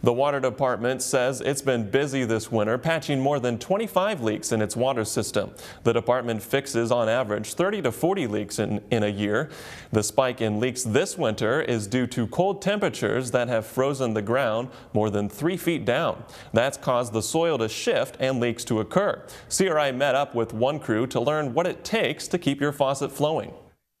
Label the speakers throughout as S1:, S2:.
S1: The water department says it's been busy this winter, patching more than 25 leaks in its water system. The department fixes on average 30 to 40 leaks in a year. The spike in leaks this winter is due to cold temperatures that have frozen the ground more than 3 feet down. That's caused the soil to shift and leaks to occur. CRI met up with one crew to learn what it takes to keep your faucet flowing.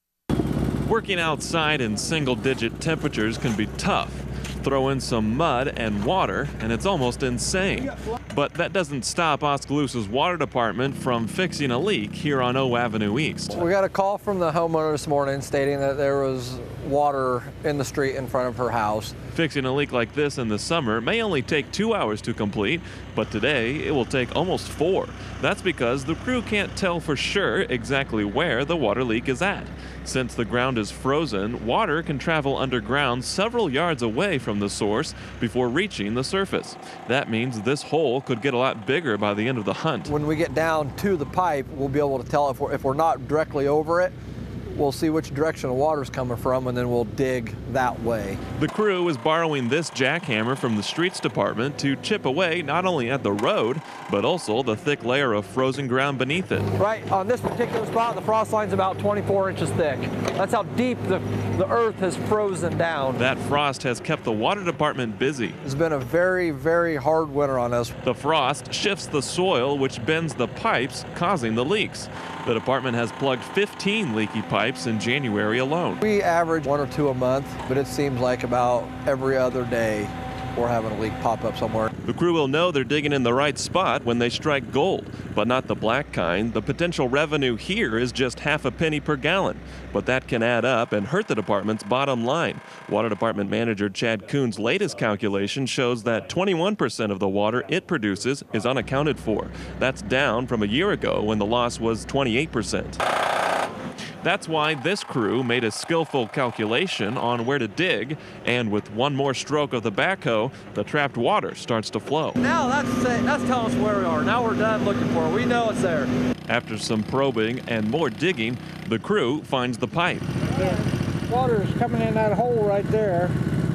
S2: Working outside in single-digit temperatures can be tough. Throw in some mud and water, and it's almost insane. But that doesn't stop Oskaloosa's water department from fixing a leak here on O Avenue East.
S3: We got a call from the homeowner this morning stating that there was water in the street in front of her house.
S2: Fixing a leak like this in the summer may only take 2 hours to complete, but today it will take almost 4. That's because the crew can't tell for sure exactly where the water leak is at. Since the ground is frozen, water can travel underground several yards away from the source before reaching the surface. That means this hole could get a lot bigger by the end of the hunt.
S3: When we get down to the pipe, we'll be able to tell if we're not directly over it. We'll see which direction the water's coming from, and then we'll dig that way.
S2: The crew is borrowing this jackhammer from the streets department to chip away not only at the road, but also the thick layer of frozen ground beneath it.
S3: Right on this particular spot, the frost line's about 24 inches thick. That's how deep the earth has frozen down.
S2: That frost has kept the water department busy.
S3: It's been a very, very hard winter on us.
S2: The frost shifts the soil, which bends the pipes, causing the leaks. The department has plugged 15 leaky pipes in January alone.
S3: We average 1 or 2 a month, but it seems like about every other day we're having a leak pop up somewhere.
S2: The crew will know they're digging in the right spot when they strike gold, but not the black kind. The potential revenue here is just half a penny per gallon, but that can add up and hurt the department's bottom line. Water Department Manager Chad Kuhn's latest calculation shows that 21% of the water it produces is unaccounted for. That's down from a year ago when the loss was 28%. That's why this crew made a skillful calculation on where to dig, and with one more stroke of the backhoe, the trapped water starts to flow.
S3: Now that's telling us where we are. Now we're done looking for it. We know it's there.
S2: After some probing and more digging, the crew finds the pipe.
S4: The water is coming in that hole right there,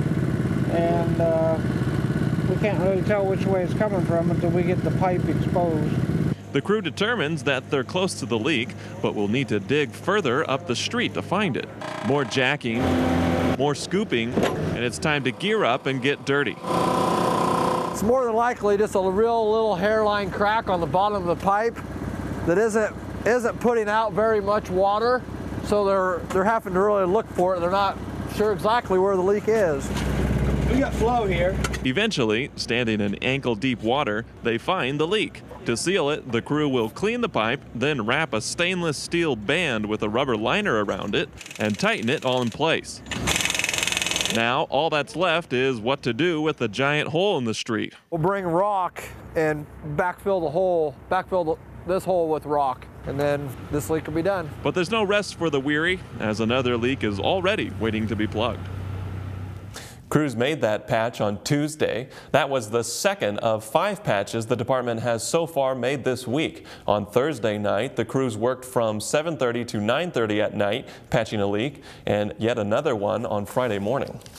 S4: and we can't really tell which way it's coming from until we get the pipe exposed.
S2: The crew determines that they're close to the leak, but will need to dig further up the street to find it. More jacking, more scooping, and it's time to gear up and get dirty.
S3: It's more than likely just a real little hairline crack on the bottom of the pipe that isn't putting out very much water, so they're having to really look for it. They're not sure exactly where the leak is.
S4: We got flow here.
S2: Eventually, standing in ankle-deep water, they find the leak. To seal it, the crew will clean the pipe, then wrap a stainless steel band with a rubber liner around it and tighten it all in place. Now, all that's left is what to do with the giant hole in the street.
S3: We'll bring rock and backfill this hole with rock, and then this leak will be done.
S2: But there's no rest for the weary, as another leak is already waiting to be plugged.
S1: Crews made that patch on Tuesday. That was the second of 5 patches the department has so far made this week. On Thursday night, the crews worked from 7:30 to 9:30 at night patching a leak, and yet another one on Friday morning.